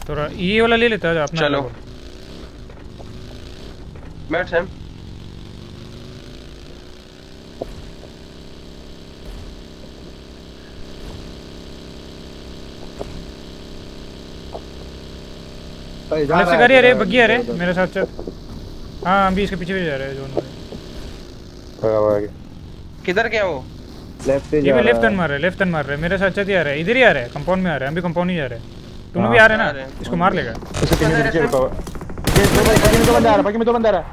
थोड़ा ये वाला ले लेता है अपना। चलो बैठ सैम। लेफ्ट से गाड़ी आ रही है, बग्गी आ रही है मेरे साथ चल। हाँ अभी इसके पीछे भी जा रहे हैं जोन में। किधर गया वो? लेफ्ट से जा रहा है। लेफ्ट टर्न मार रहा है, लेफ्ट टर्न मार रहा है मेरे साथ चल आ रहा है, इधर ही आ रहा है, कंपाउंड में आ रहा है। अभी कंपाउंड ही जा रहा है, तुम भी आ रहे हैं ना, इसको मार लेगा। इसके पीछे रुको, बाकी में तो बंदा आ रहा, बाकी में तो बंदा आ रहा।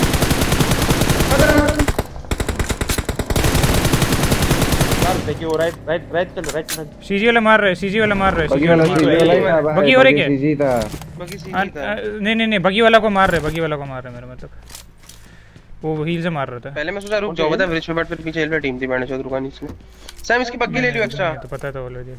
देखिए वो राइट चल। सीजी वाला मार रहा है, सीजी वाला मार रहा है, बगी वाला बगी हो रही क्या? सीजी था, बगी सीजी था। नहीं बगी वाला को मार रहे, बगी वाला को मार रहे मेरा मतलब, वो हील से मार रहा था। पहले मैं सोचा रुक जाओ, बता ब्रिज पे, बट फिर पीछे एल्फा टीम थी, मैंने चोद रुका नहीं इसमें। सैम इसकी बग्गी ले लियो एक्स्ट्रा। तो पता था वो ले,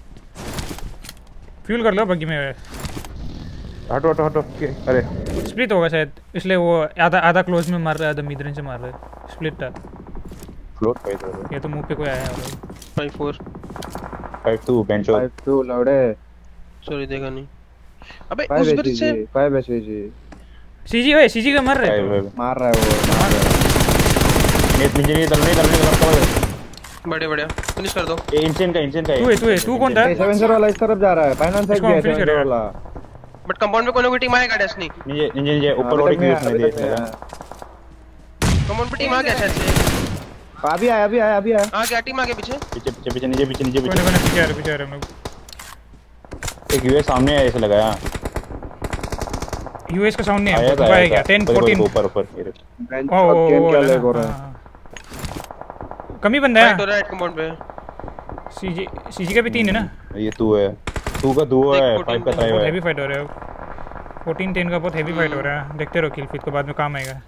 फ्यूल कर लो बग्गी में। हटो अरे स्प्लिट होगा शायद, इसलिए वो आधा क्लोज में मार रहा है, आधा मिड रेंज से मार रहा है। स्प्लिट था फ्लोट पे इधर। ये तो मुंह पे कोई आया है। 5-4 5-2 बेंचो 5-2 लौड़े। सॉरी देखा नहीं। अबे उस ब्रिज से 5 एसजी सीजी है, सीजी का मार रहा है, मार रहा है वो। नेट नहीं दल बढ़िया फिनिश कर दो। ये इंसेन का तू कौन था? 7 सर वाला इस तरफ जा रहा है, फाइनेंस साइड गया है वाला। बट कंपाउंड में कोई टीम आएगा डेस्नी। नीचे ऊपर रोड की उसमें देख। कंपाउंड पे टीम आ गया शायद से। अभी आया आ गया टीम आगे पीछे नीचे कोने पीछे आ रहे हम लोग। एक यूएस सामने है ऐसे लगाया। यूएस का साउंड नहीं है, है क्या 10-14 ऊपर गेम क्या लैग हो रहा है, कमी बंदा है राइट कंपाउंड पे। सीजी का भी 3 है ना। ये 2 है, 2 का 2 है, 5 का 3 है। हेवी फाइट हो रहा है, 14-10 का बहुत हेवी फाइट हो रहा है। देखते रहो किल फीड को, बाद में काम आएगा।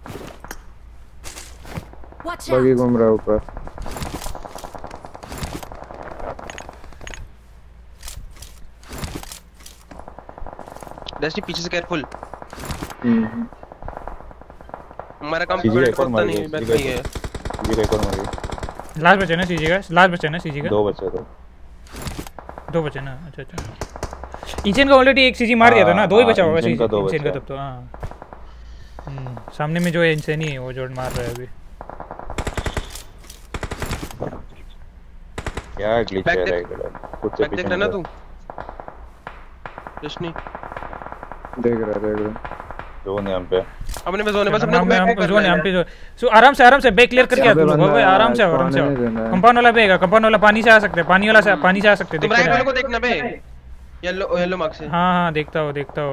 बगी घूम रहा है ऊपर। डेस्नी पीछे से केयरफुल। हमारा काम पता नहीं बैठ गई है। सीजी का एक और मार गया। लास्ट बचा ना सीजी का, लास्ट बचा ना सीजी का। 2 बचे तो 2 बचे ना। अच्छा इंचेन का ऑलरेडी एक सीजी मार दिया था ना, 2 ही बचा होगा सीजी इंचेन का तब तो। हां सामने में जो है इंचेन ही है, वो जो मार रहा है अभी। क्या ग्लिच है रेगुलर कुछ से देख रहा ना तू डेस्नी? देख रहा जोन है हम पे। अपने में जोन है, बस अपने को बैक कर जोन है हम पे। जो सो आराम से बैक क्लियर करके आ तू लोग भाई, आराम से कंपाउंड वाला पे आएगा, कंपाउंड वाला पानी से आ सकते हैं, पानी वाला से पानी से आ सकते हैं। तुम राइट वाले को देखना बे, येलो मार्क से। हां देखता हूं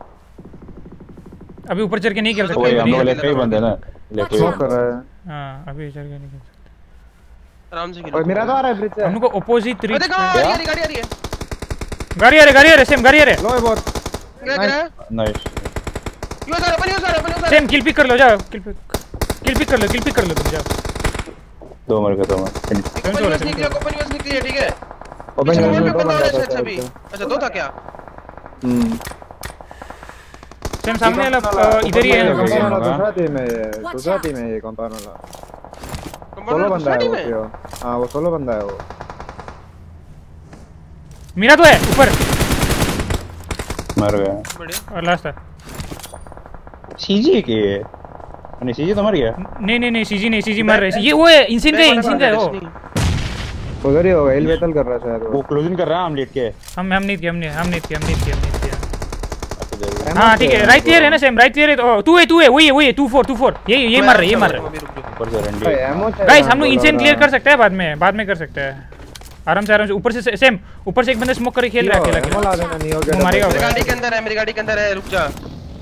अभी ऊपर चढ़ के नहीं खेल सकते। हम लोग लेफ्ट ही बंद है ना, लेफ्ट ही कर रहा है। हां अभी चढ़ के नहीं खेल सकते, आराम से खेलो। और मेरा तो आ रहा है ब्रिज से, हम लोग को अपोजिट रीच। देखो गाड़ी आ रही है गाड़ी आ रही सेम गाड़ी आ रही है। लो है बहुत नाइस। यूज आ रहा सेम किल पिक कर लो, जाओ किल पिक कर लो तुम जाओ। 2 मर गए, 2 मर फिनिश। ओपन यूज निकली है ठीक है। ओपन यूज अच्छा भी, अच्छा 2 था क्या? सेम सामने वाला इधर ही है। दूसरा टीम है ये कंपाउंड वाला। सोलो बंदा है वो। हां वो सोलो बंदा है वो। मेरा तो है ऊपर, मर गया। बढ़िया। और लास्ट है सीजी के नहीं, सीजी तो मर गया। नहीं सीजी मर रहा है। ये वो है इंसिन का है वो। उधर ही होगा, एल बैटल कर रहा है शायद वो क्लोजिंग कर रहा है। हम लेट के हम नहीं किया। हां ठीक है, राइट हियर है ना सेम, राइट हियर है। तू है वही है 2-4 ये मर रहा है। ऊपर से रंडी गाइस हम लोग इंसेन क्लियर कर सकते हैं, बाद में कर सकते हैं आराम से। ऊपर से सेम, ऊपर से एक बंदा स्मोक करके खेल रहा है अकेला। मारेगा। मेरी गाड़ी के अंदर है, रुक जा।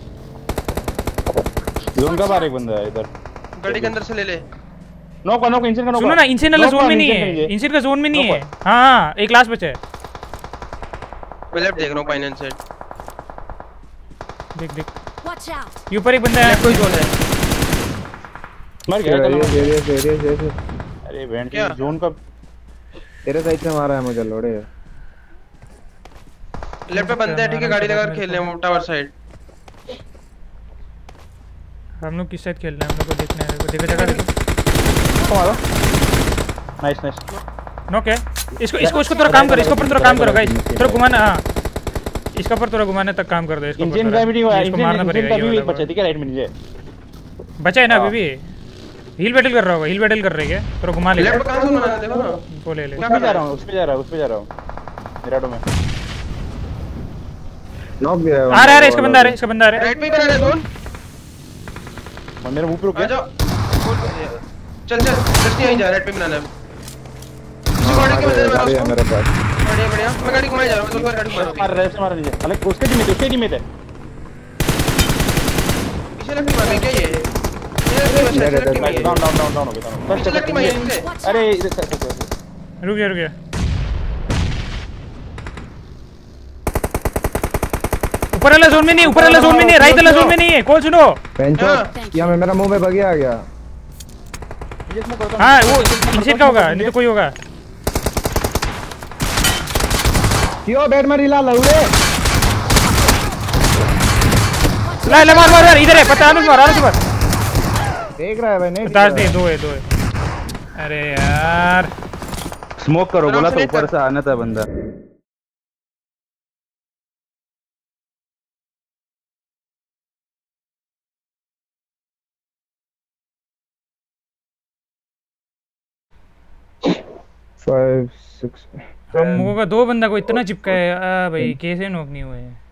जोन का बाहर एक बंदा है इधर, गाड़ी के अंदर से ले ले। नॉक इंसेन का नॉक। सुनो ना, इंसेन वाला जोन में नहीं है, इंसेन का जोन में नहीं है। हां एक लास्ट बचा है। मैं लेफ्ट देख रहा हूं, फाइनेंस साइड देख ये ऊपर एक बंदा है। कोई जोन है, मर गया। एरिया अरे वेंट के जोन का तेरे साइड से मारा है मुझे लोड़े। लेफ्ट पे बंदे हैं ठीक है, गाड़ी लगाकर खेल रहे हैं टावर साइड। हम लोग किस साइड खेल रहे हैं, हम लोग को देखना है। देखो जगह देखो, मारो। नाइस नॉक है। इसको थोड़ा काम करो, इसको ऊपर थोड़ा काम करो गाइस, थोड़ा घुमाना। हां इसका पर थोड़ा घुमाने तक काम कर दो इसको। इंजन का भी नहीं हुआ, इसको मारना पड़ेगा इंजन का ये भी वाला बचा दिखा राइट में नीचे। बचा है ना अभी भी। हील बैटल कर रहा होगा, हील बैटल कर रही है थोड़ा घुमा ले। लेफ्ट कहां से बनाना देखो ना। वो ले ले। उस पे जा रहा हूं, उस पे जा रहा हूं मिराडो में। नॉक गया है आ रहा है, इसका बंदा आ रहा है, इसका बंदा आ रहा है। राइट पे बना है जोन। और मेरे मुंह पे रुक आ गया। जाओ। चल जस्ट यहीं जा, राइट पे बनाना है। किसी गाड़ी के अंदर गाड़ी है मेरे पास। बढ़िया बढ़िया, मैं गाड़ी घुमाई जा रहा हूं, तो गाड़ी घुमा मार रहा है, से मार लीजिए। अलग उसके टीम में थे। पीछे लग मार क्या ये डाउन हो गया। अरे रुक गया। ऊपर वाला जोन में नहीं, राइट वाला जोन में नहीं है। कॉल सुनो। पेंचो क्या मैं मेरा मुंह में बगी आ गया। हाँ वो इंसेट का होगा, नहीं तो कोई होगा। क्यों बैट मारी ला लौड़े। ले मार इधर है, पता है मार देख रहा है भाई। नहीं बता दे, दो है। अरे यार स्मोक करो बोला तो ऊपर से आना था बंदा। फाइव सिक्स हम लोगों का 2 बंदा को इतना चिपका है। भाई कैसे नॉक नहीं हुए।